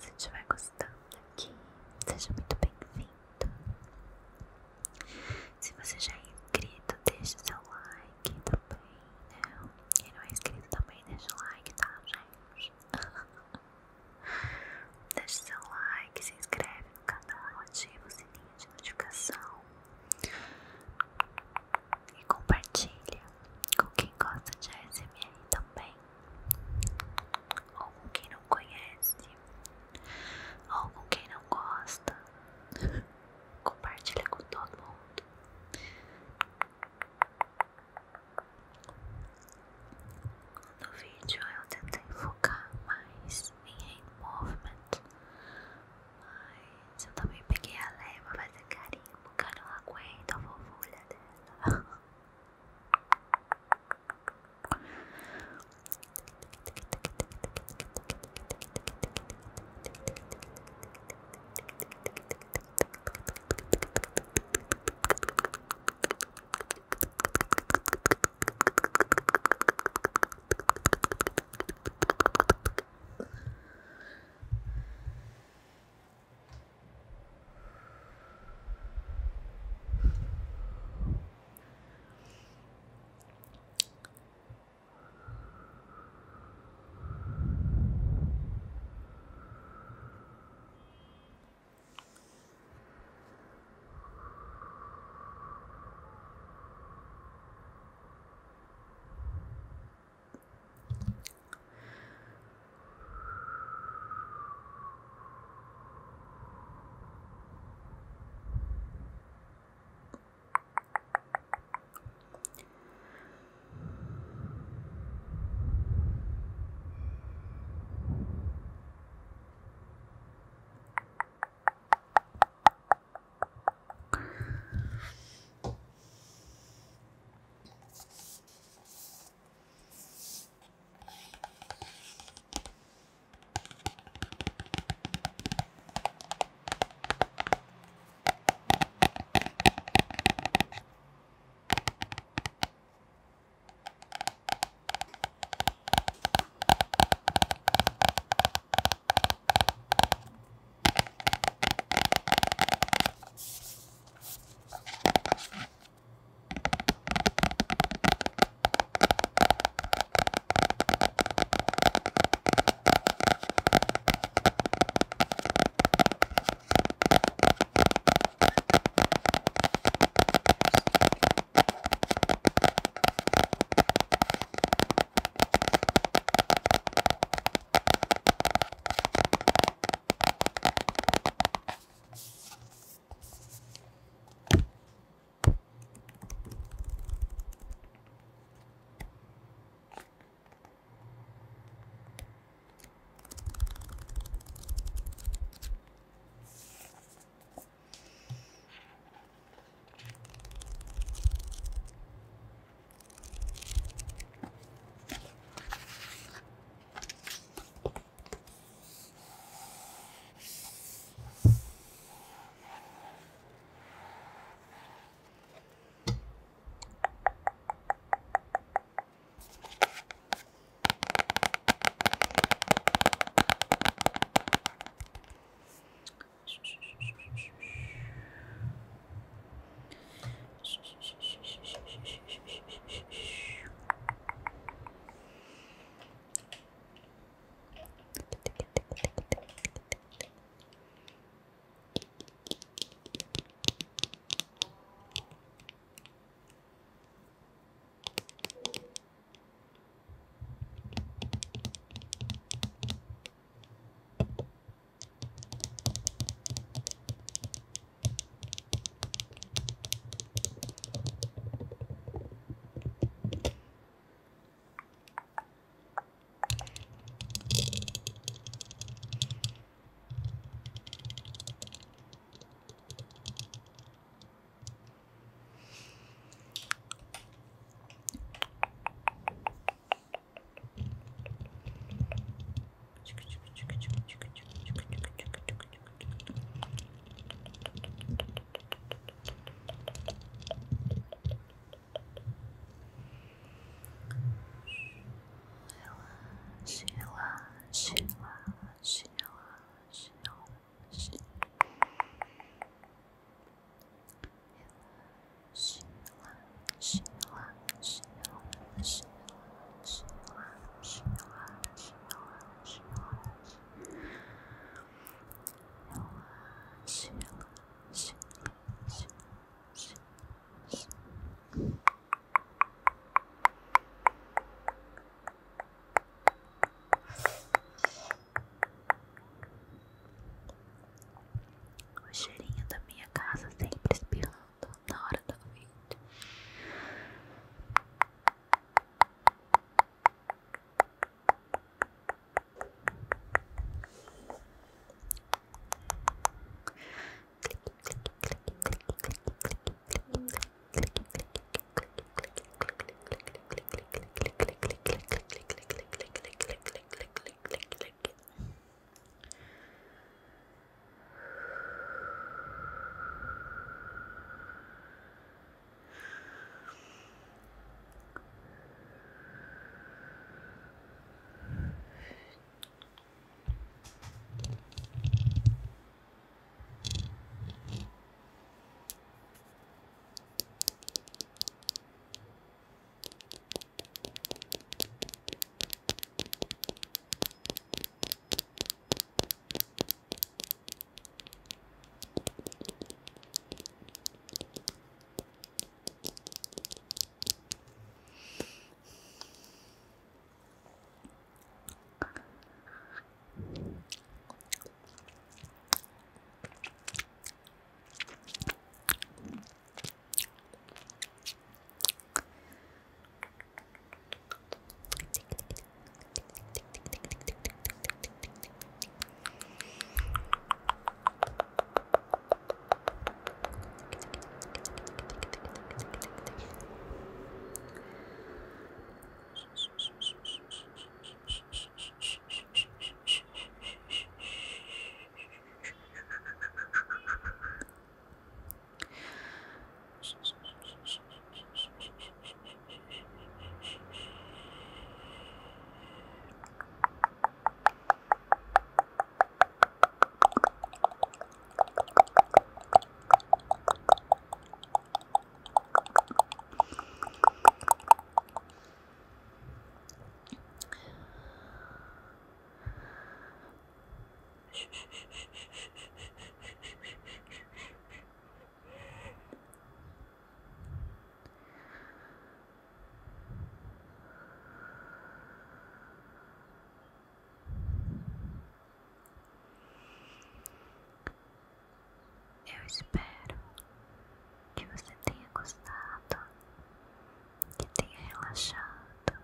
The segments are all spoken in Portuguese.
você estiver gostando aqui, seja muito bem-vindo. Se você já é inscrito, deixa seu like também, né? Quem não é inscrito também deixa o like, tá, gente? Deixa seu like, se inscreve no canal, ativa o sininho de notificação e compartilha com quem gosta de ASMR também, ou com quem não conhece, ou com quem não gosta. Compartilha com todo mundo. No vídeo eu tentei focar mais em hand movement, mas eu também peguei a leva pra fazer carinho porque eu não aguento a fofulha dela. espero que você tenha gostado, que tenha relaxado,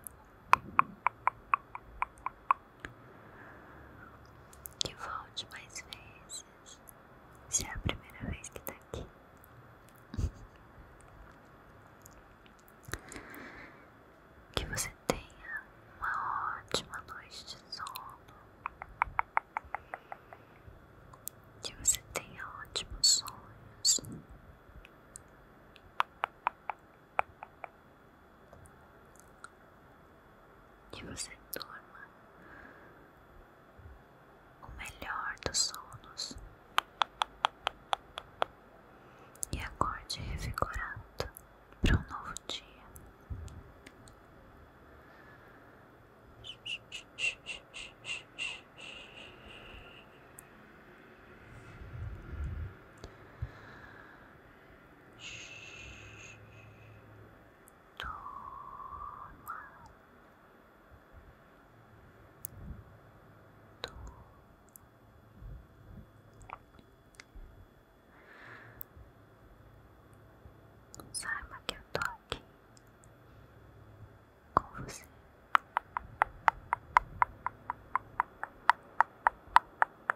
que volte mais vezes, se é a primeira vez que tá aqui. Que você tenha uma ótima noite de sono, que você tenha ótimos sonhos, que você durma o melhor dos sonos e acorde revigorado para um novo dia. Sabe